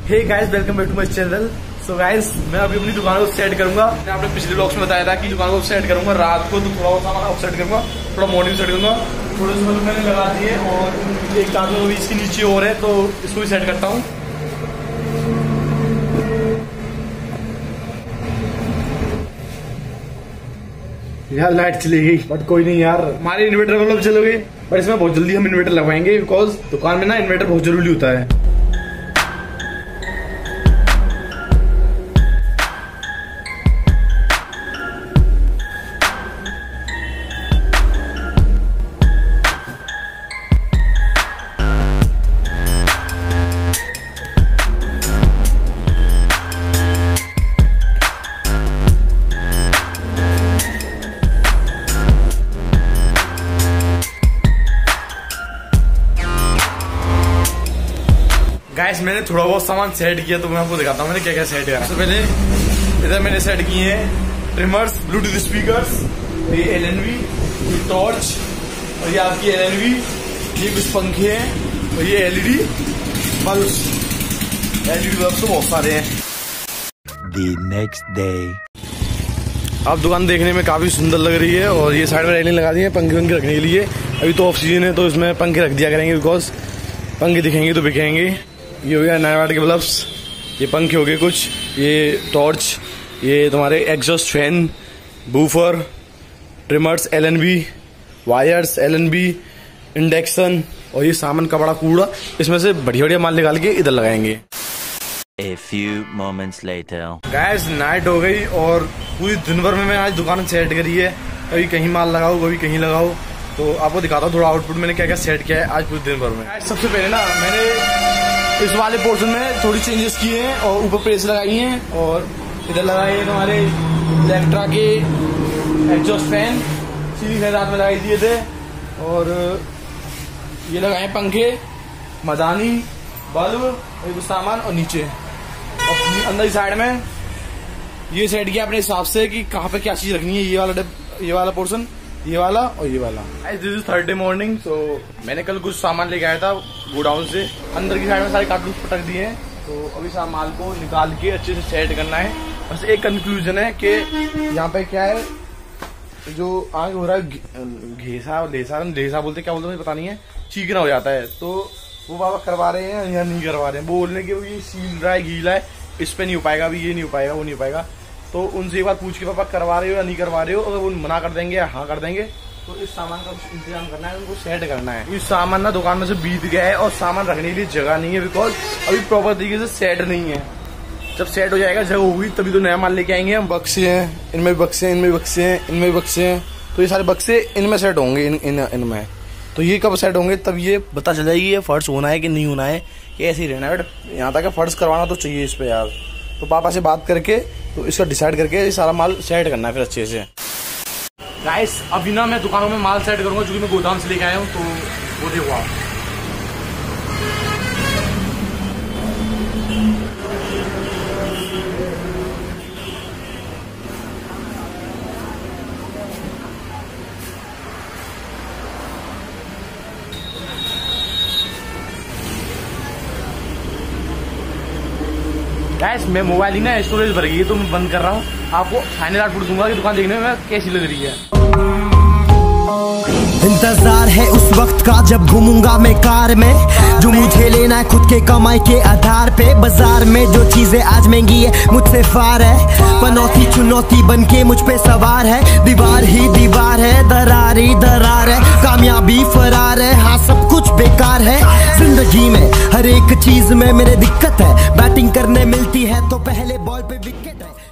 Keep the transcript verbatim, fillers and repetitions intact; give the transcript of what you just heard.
Hey guys, welcome back to my channel. So guys, मैं अभी अपनी दुकान को सेट करूंगा। मैंने आपने पिछले ब्लॉग्स में बताया था कि दुकान को सेट करूंगा रात को, तो थोड़ा बहुत सामान ऑफ सेट करूंगा, थोड़ा मॉर्निंग सेट करूंगा। थोड़े से मतलब मैंने लगा दिए और एक चादर भी इसके नीचे और है, तो इसको भी सेट करता हूँ। यार लाइट चली गई, बट कोई नहीं यार, हमारे इन्वर्टर मतलब चल गए, बट इसमें बहुत जल्दी हम इन्वर्टर लगवाएंगे, बिकॉज दुकान में ना इन्वर्टर बहुत जरूरी होता है। गाइस, मैंने थोड़ा बहुत सामान सेट किया, तो मैं आपको दिखाता हूँ मैंने क्या क्या सेट किया। सबसे पहले इधर मैंने सेट किए हैं ट्रिमर्स, ब्लूटूथ स्पीकर्स, ये एल एन वी, ये टॉर्च, और ये आपकी एल एन वी, ये कुछ पंखे हैं, और ये L E D bulb. L E D bulb तो बहुत सारे हैं। The next day. अब दुकान देखने में काफी सुंदर लग रही है, और ये साइड में रेलिंग लगा दी है पंखे वंखे रखने के लिए। अभी तो ऑफ सीजन है, तो इसमें पंखे रख दिया करेंगे, बिकॉज पंखे दिखेंगे तो बिकेंगे। ये हो गया नाइन वाट के बल्ब्स, ये पंखे हो गए कुछ, ये टॉर्च, ये तुम्हारे exhaust fan, woofer, trimmers, L N B, wires, L N B, induction, और ये सामान का बड़ा कूड़ा। इसमें से बढ़िया बढ़िया माल निकाल के इधर लगाएंगे। A few moments later. Guys, night हो गई और पूरी दिन भर में मैं आज दुकान सेट करी है। कभी कहीं माल लगाओ, कभी कहीं लगाओ, तो आपको दिखाता हूँ थोड़ा आउटपुट मैंने क्या क्या सेट किया है आज पूरे दिन भर में। सबसे पहले ना मैंने इस वाले पोर्शन में थोड़ी चेंजेस किए हैं, और ऊपर प्रेस लगाई हैं, और इधर लगाए हैं हमारे इलेक्ट्रा के एग्जॉस्ट फैन, सीधी खैर रात में लगाई दिए थे, और ये लगाए पंखे, मदानी, बल्ब, और कुछ सामान, और नीचे और अंदर की साइड में ये सेट किया अपने हिसाब से कि कहाँ पे क्या चीज रखनी है। ये वाला ये वाला पोर्शन, ये वाला और ये वाला। This is Thursday morning. So मैंने कल कुछ सामान लेके आया था गोडाउन से, अंदर की साइड में सारे कार्टून पटक दिए हैं, तो अभी सामान माल को निकाल के अच्छे से सेट करना है। बस एक कंक्लूजन है कि यहाँ पे क्या है, जो आगे हो रहा है घेसा लेसा लेसा बोलते क्या बोलते मुझे पता नहीं है, चीकना हो जाता है, तो वो बाबा करवा रहे हैं या नहीं करवा रहे हैं। बोलने के ये सील रहा है, गीला है, इस पे नहीं हो पाएगा, अभी ये नहीं हो पाएगा, वो नहीं हो पाएगा। तो उनसे एक बार पूछ के पापा करवा रहे हो या नहीं करवा रहे हो, अगर वो मना कर देंगे या हाँ कर देंगे, तो इस सामान का इंतजाम करना है, उनको सेट करना है। इस सामान ना दुकान में से बीत गया है, और सामान रखने के लिए जगह नहीं है, बिकॉज अभी प्रॉपर तरीके से सेट नहीं है। जब सेट हो जाएगा, जगह होगी, तभी तो नया माल लेके आएंगे हम। बक्से हैं, इनमें भी बक्से हैं, इनमें भी बक्से हैं, इनमें भी बक्से हैं, तो ये सारे बक्से इनमें सेट होंगे, इन इन इनमें। तो ये कब सेट होंगे तब ये पता चल जाएगी ये फर्श होना है कि नहीं होना है, कि ऐसे ही रहना है। बट यहाँ तक फर्श करवाना तो चाहिए इस पे यार, तो पापा से बात करके तो इसका डिसाइड करके ये सारा माल सेट करना है फिर अच्छे से। गाइस, अभी ना मैं दुकानों में माल सेट करूंगा, क्योंकि मैं गोदाम से लेके आया हूँ, तो वो देखो आप। गाइस, मैं मोबाइल ही ना स्टोरेज भर गई है, तो मैं बंद कर रहा हूँ। आपको फाइनल आउटपुट दूंगा कि दुकान देखने में कैसी लग रही है। इंतजार है उस वक्त का जब घूमूंगा मैं कार में, जो मुझे लेना है खुद के कमाई के आधार पे। बाजार में जो चीजें आज महंगी है मुझसे फार है, पनौती चुनौती बन के मुझ पे सवार है। दीवार ही दीवार है, दरार ही दरार है, कामयाबी फरार है, हाँ सब कुछ बेकार है। जिंदगी में हर एक चीज में मेरे दिक्कत है, बैटिंग करने मिलती है तो पहले बॉल पे विकेट है।